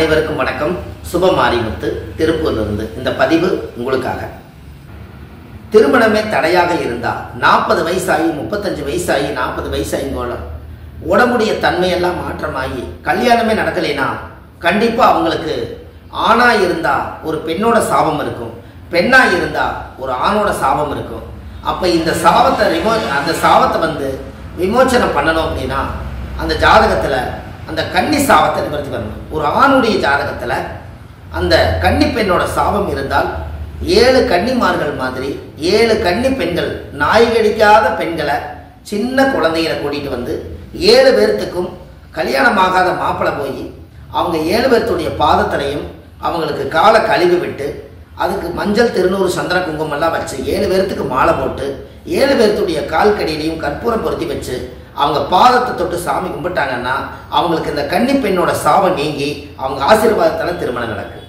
அனைவருக்கும் வணக்கம். சுபமாரிமுத்து திருப்பூரிலிருந்து இந்த பதிவு உங்களுக்காக. திருமணமே தடையாக இருந்தா 40 வயசாகி 35 வயசாகி 40 வயசாகிங்கோல உடம்புடைய தன்மையெல்லாம் மாற்றமாகி கல்யாணமே நடக்கலைனா கண்டிப்பா அவங்களுக்கு ஆணா இருந்தா ஒரு பெண்ணோட சாபம் இருக்கும், பெண்ணா இருந்தா ஒரு ஆணோட சாபம் இருக்கும். அப்ப இந்த சாபத்தை வந்து விமோச்சனம் பண்ணணும் அப்படின்னா அந்த ஜாதகத்துல அந்த கன்னி சாபத்தை நிவர்த்தி பண்ணணும். ஒரு ஆணுடைய ஜாதகத்துல அந்த கன்னி பெண்ணோட சாபம் இருந்தால் 7 கன்னிமார்கள் மாதிரி 7 கன்னி பெண்கள், நாய் கடிக்காத பெண்களை சின்ன குழந்தைகளை கூட்டிட்டு வந்து 7 பேர்த்துக்கும் கல்யாணமாகாத மாப்பிள்ளை போய் அவங்க 7 பேர்த்துடைய பாதத்திலையும் அவங்களுக்கு காலை கழுவி விட்டு அதுக்கு மஞ்சள் திருநூறு சந்திர குங்குமம் வச்சு 7 பேர்த்துக்கு மாலை போட்டு 7 பேர்த்துடைய கால் கடியிலையும் கற்பூரம் பொருத்தி வச்சு அவங்க பாதத்தை தொட்டு சாமி கும்பிட்டாங்கன்னா அவங்களுக்கு இந்த கன்னி பெண்ணோட சாபம் நீங்கி அவங்க ஆசீர்வாதத்தால திருமணம் நடக்கும்.